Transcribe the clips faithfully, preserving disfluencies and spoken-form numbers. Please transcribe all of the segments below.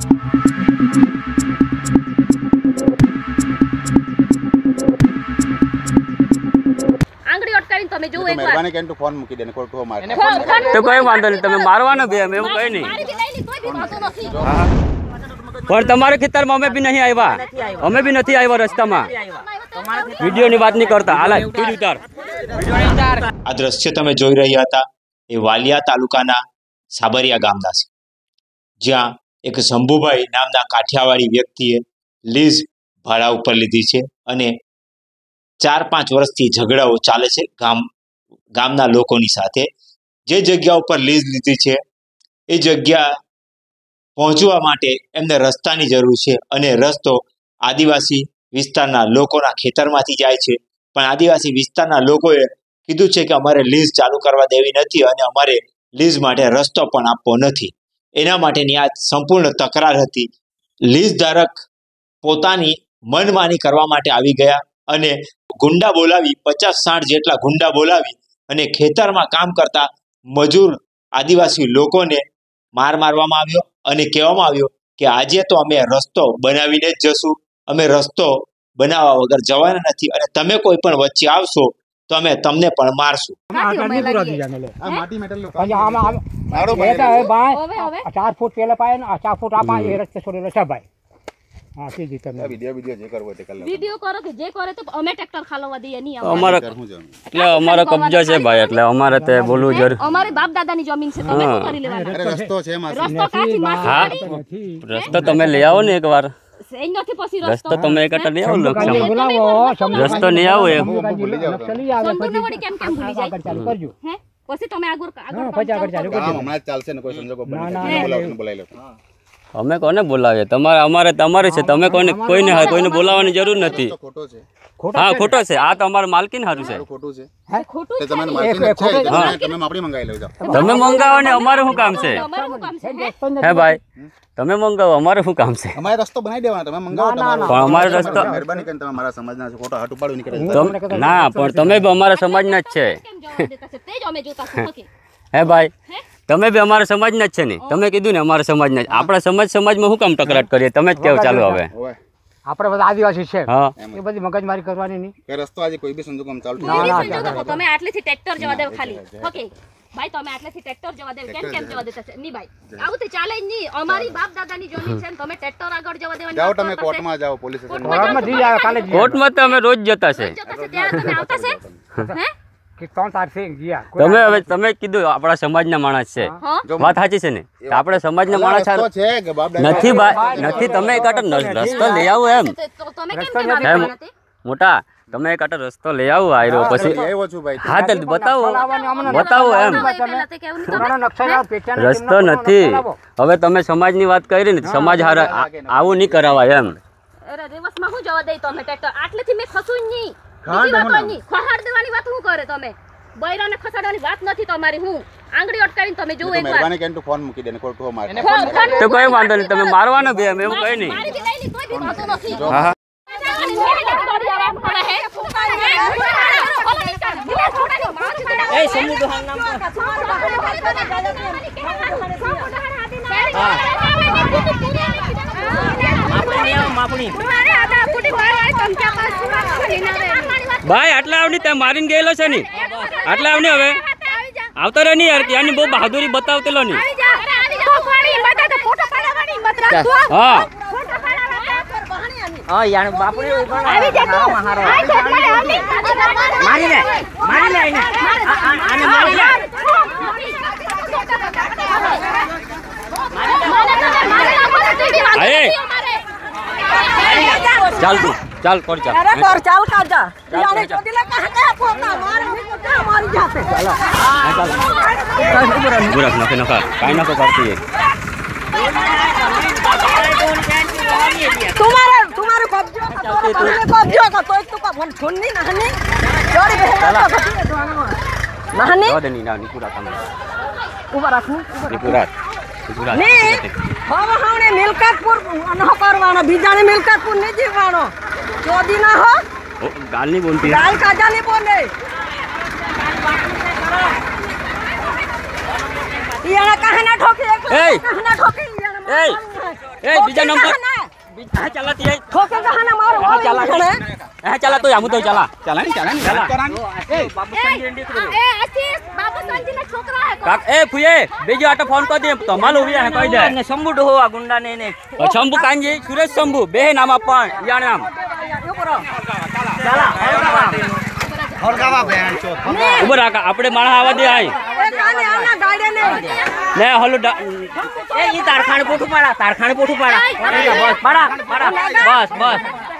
આંગળી અટકાવીને તમે જો એક વાર મહેરબાની કરીને તું ફોન મૂકી દે ને કોઈ ઠો માર તો કોઈ વાંધો નહીં, તમે મારવાનો બે એમ કઈ નહીં, પણ તમારે ખેતરમાં અમે બી નહીં આવ્યા, અમે બી નથી આવ્યા રસ્તામાં, વિડીયો ની વાત નહીં કરતા. હાલ ઉતાર. આ દ્રશ્ય તમે જોઈ રહ્યા હતા એ વાલિયા તાલુકાના સાબરિયા ગામના છે, જ્યાં એક શંભુભાઈ નામના કાઠિયાવાડી વ્યક્તિએ લીઝ ભાડા ઉપર લીધી છે અને ચાર પાંચ વર્ષથી ઝઘડાઓ ચાલે છે ગામ ગામના લોકોની સાથે. જે જગ્યા ઉપર લીઝ લીધી છે એ જગ્યા પહોંચવા માટે એમને રસ્તાની જરૂર છે અને રસ્તો આદિવાસી વિસ્તારના લોકોના ખેતરમાંથી જાય છે, પણ આદિવાસી વિસ્તારના લોકોએ કીધું છે કે અમારે લીઝ ચાલુ કરવા દેવી નથી અને અમારે લીઝ માટે રસ્તો પણ આપવો નથી. એના માટેની આ સંપૂર્ણ તકરાર હતી. લીઝ ધારક પોતાની મનમાની કરવા માટે આવી ગયા અને ગુંડા બોલાવી, પચાસ સાઠ જેટલા ગુંડા બોલાવી અને ખેતરમાં કામ કરતા મજૂર આદિવાસી લોકોને માર મારવામાં આવ્યો અને કહેવામાં આવ્યો કે આજે તો અમે રસ્તો બનાવીને જ જશું, અમે રસ્તો બનાવવા વગર જવાના નથી અને તમે કોઈ પણ વચ્ચે આવશો તો અમે તમને પણ મારશું. ચાર ફૂટ પેલા પાય ને ચાર ફૂટ આપા એ રસ્તે છોડેલો છે ભાઈ. હા સીધી તમે વિડિયો વિડિયો જે કરવો તે કરી લો, વિડિયો કરો કે જે કરે તો અમે ટ્રેક્ટર ખાલવા દઈએ નહીં. અમારે એટલે અમારો કબજો છે ભાઈ, એટલે અમારે તે બોલવું જરૂર. અમારે બાપ દાદાની જમીન છે, તમે શું કરી લેવાના? અરે રસ્તો છે માસી, રસ્તો કાચી માસી. હા રસ્તો તમે લઈ આવો ને એકવાર, સેન નથી પછી રસ્તો તમે એક લઈ આવો, બોલાવો રસ્તો નહીં આવો એમ ભૂલી જાવ સંબંધો વળી કેમ કેમ ભૂલી જાય? ચાલુ કરજો. હે પછી તમે આગળ આગળ પછી આગળ ચાલુ કરજો. હમણાં જ ચાલશે ને કોઈ સંજોગો બની બોલાવીને બોલાવી લો. અમે કોને બોલાવીએ? તમારે અમારે તમારે છે, તમે કોઈને કોઈને કોઈને બોલાવવાની જરૂર નથી. ખોટો છે, હા ખોટો છે, આ તો અમારું માલકીન સારું છે. ખોટું છે ખોટું તે તમારે માર્કેટ છે, તમે તમે માપડી મંગાવી લેજો. તમે મંગાવો ને અમારે શું કામ છે? અમારું શું કામ છે? હે ભાઈ તમે મંગાવો, અમારે શું કામ છે? અમારે રસ્તો બનાવી દેવાનો, તમે મંગાવો તમારો. પણ અમારો રસ્તો મહેરબાની કરીને તમે મારા સમાજના છો, ખોટો હાથ ઉપાડો નીકળે. તમ- ના પણ તમે બી અમારા સમાજના જ છે. કેમ જવા દેતા છે? તે જ અમે જોતા છું. ઓકે હે ભાઈ તમે બી અમારા સમાજના જ છે ને, તમે કીધું ને અમારા સમાજના જ. આપણા સમાજ સમાજમાં શું કામ ટકરાટ કરીએ? તમે જ કેવો ચાલુ હવે. ઓય આપણે બધા આદિવાસી છે, હા એ બધી મગજમારી કરવાની નહીં. કે રસ્તો આજે કોઈ બી સંજોગોમાં ચાલતો કોઈ સંજોગો તમે આટલેથી ટ્રેક્ટર જવા દેવ ખાલી. ઓકે ભાઈ તમે આટલેથી ટ્રેક્ટર જવા દેવ કેમ કેમ જવા દેતા છે? નહીં ભાઈ આવું તો ચાલે જ નહીં. અમારી બાપ દાદાની જમીન છે ને તમે ટ્રેક્ટર આગળ જવા દેવાની જાઓ, વાત તમે કરતા કોર્ટમાં જાઓ, પોલીસ સ્ટેશન કોર્ટમાં જઈ આવે કાલે જ કોર્ટમાં તો અમે રોજ જતા છે. જતા છે ત્યારે તમે આવતા છે? હે કે ત્રણ તાર છે ગયા. તમે હવે તમે કીધું આપણા સમાજના માણસ છે, હા વાત સાચી છે ને? કે આપણે સમાજના માણસ રસ્તો છે કે બાપ દાદા નથી ભાઈ, નથી. તમે એક આટો રસ્તો લઈ આવો એમ તો તમે કેમ કેમ આવી ગયા નથી? મોટા, તમે એક આટો રસ્તો લઈ આવો આયરો પછી. આવ્યો છું ભાઈ. હા તો બતાવો બતાવો એમ. પહેલાથી કેવું નહીં તમે? પુરાણો નકશા લાવો, પેચાનો રસ્તો નથી. હવે તમે સમાજની વાત કરી ને, સમાજ હારે આ- આવું નહીં કરાવાય એમ. અરે રિવર્સમાં હું જવા દઈ તમે ટ્રેક્ટર આટલેથી મેં ખસું જ નહીં. બીજી વાત હોય નહીં. ખહાડ દેવાની વાત શું કરે તમે? બૈરાને ખસાડવાની વાત નથી તમારી. હું આંગળી અટકાવીને તમે જો એક વાર મહેરબાની કરીને તું ફોન મૂકી દે ને કોઈ ઠો માર. તો કોઈ વાંધો નહીં, તમે મારવાનો બે એમ એવું કઈ નહીં. મારી બી લઈ લી તોય બી વાંધો નથી. હા હા એ સમૂહ દોહાન નામ ભાઈ આટલા આવની તે મારીને ગયેલો છે ને, આટલા આવની હવે આવતો રે નહીં યાર, ત્યાંની બહુ બહાદુરી બતાવતેલો નહીં. હા હા યાર બાપુને આવી જા મારો મારી લે મારી લે આને આને મારી લે અરે ચાલ તું ચાલ કર ચાલ. અરે કર ચાલ કા જા યાને ચોટીલા કહા કે પોતા માર હું તો મારી જાતે ચાલો હા ચાલ ગુરખ નખે નખા કાઈ નખો કરતી तुम्हारे तुम्हारे कब्जो का तुम्हारे कब्जो का तो तू का मन सुननी नहनी जोड़ी बहन का नहनी દો દેની ના નીપુરા તમે ऊपर रखनी નીપુરા નીપુરા नहीं हम हमने मिलकतपुर न करवानो बीजाने मिलकतपुर नहीं जीवानो चोदी ना हो ઓ ગાલ ની બોલતી गाल काजा नहीं बोले ये ना कहना ठोकी ए! कहना ठोकी ए! ए बीजा नंबर હા ચાલા તી ठोके कहां ना मारो હા ચાલા હા ચાલા તો આમુ તો ચાલા ચાલા ને ચાલા ને ચાલા એ બાબુ સંજી એ આશીષ બાબુ સંજી ના છોકરા હે કાક એ ફુયે બીજો આટો ફોન કરી દે તમાલ હોવી હે કહી દે ને શંભુ ડોહો આ ગુંડા ને ને શંભુ કાંજી સુરેશ શંભુ બે નામ આપણ યાણ નામ ચાલા હરગાવા બેન છો ઉભર રાકા આપણે માણા આવા દે આય એ કાને આના ગાડે ને લે હલો એ ઈ તારખાણે પોઠું પાડા તારખાણે પોઠું પાડા બસ પાડા પાડા બસ બસ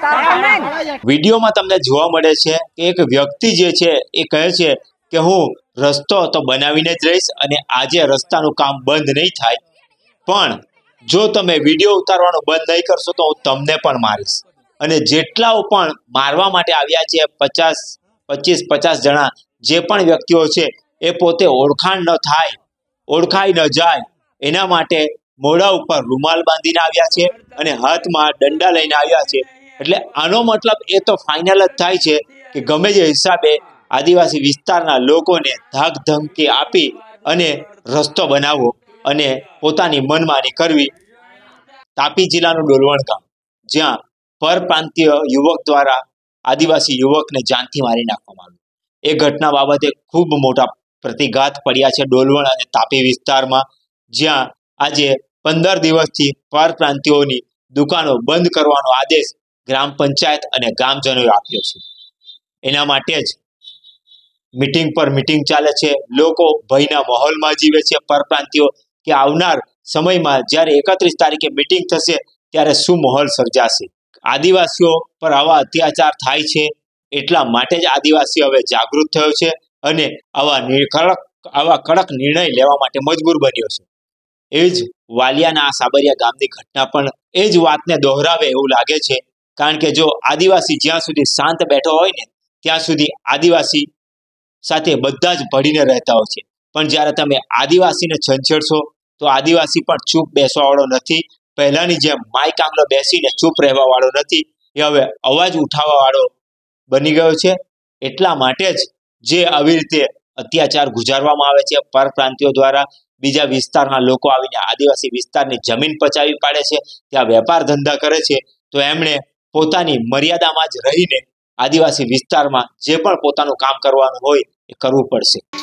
વિડીયોમાં તમને જોવા મળે છે કે એક વ્યક્તિ જે છે એ કહે છે કે હું રસ્તો તો બનાવીને જ રહીશ અને આજે રસ્તાનું કામ બંધ નહીં થાય, પણ જો તમે વિડીયો ઉતારવાનું બંધ નહીં કરશો તો હું તમને પણ મારીશ. અને જેટલાઓ પણ મારવા માટે આવ્યા છે પચાસ પચીસ પચાસ જણા જે પણ વ્યક્તિઓ છે એ પોતે ઓળખાણ ન થાય, ઓળખાઈ ન જાય એના માટે મોઢા ઉપર રૂમાલ બાંધીને આવ્યા છે અને હાથમાં દંડા લઈને આવ્યા છે. એટલે આનો મતલબ એ તો ફાઇનલ જ થાય છે કે ગમે તે હિસાબે આદિવાસી વિસ્તારના લોકોને ધાક ધમકી આપી અને રસ્તો બનાવવો અને પોતાની મનમાની કરવી. તાપી જિલ્લાનું ડોલવણ ગામ, જ્યાં પરપ્રાંતીય યુવક દ્વારા આદિવાસી યુવકને જાનથી મારી નાખવામાં આવ્યો. એ ઘટના બાબતે ખૂબ મોટા પ્રતિઘાત પડ્યા છે ડોલવણ અને તાપી વિસ્તારમાં, જ્યાં આજે પંદર દિવસથી પરપ્રાંતિયોની દુકાનો બંધ કરવાનો આદેશ ગ્રામ પંચાયત અને ગામજનોએ આપ્યો છે. એના માટે જ મીટિંગ પર મીટિંગ ચાલે છે. લોકો ભયના માહોલમાં જીવે છે પરપ્રાંતિયો, કે આવનાર સમયમાં જ્યારે એકત્રીસ તારીખે મીટિંગ થશે ત્યારે શું માહોલ સર્જાશે. આદિવાસીઓ પર આવા અત્યાચાર થાય છે એટલા માટે જ આદિવાસી હવે જાગૃત થયો છે અને આવા કડક આવા કડક નિર્ણય લેવા માટે મજબૂર બન્યો છે. એ જ વાલિયાના આ સાબરિયા ગામની ઘટના પણ એ જ વાતને દોહરાવે એવું લાગે છે, કારણ કે જો આદિવાસી જ્યાં સુધી શાંત બેઠો હોય ને ત્યાં સુધી આદિવાસી સાથે બધા જ ભળીને રહેતા હોય છે, પણ જ્યારે તમે આદિવાસીને છંછેડશો તો આદિવાસી પણ ચૂપ બેસવાવાળો નથી. પહેલાની જેમ માઇક આંગળો બેસીને ચૂપ રહેવાવાળો નથી, એ હવે અવાજ ઉઠાવવાવાળો બની ગયો છે. એટલા માટે જ જે આવી રીતે અત્યાચાર ગુજારવામાં આવે છે પરપ્રાંતિયો દ્વારા, બીજા વિસ્તારના લોકો આવીને આદિવાસી વિસ્તારની જમીન પચાવી પાડે છે, ત્યાં વેપાર ધંધા કરે છે, તો એમણે પોતાની મર્યાદામાં જ રહીને આદિવાસી વિસ્તારમાં જે પણ પોતાનું કામ કરવાનું હોય એ કરવું પડશે.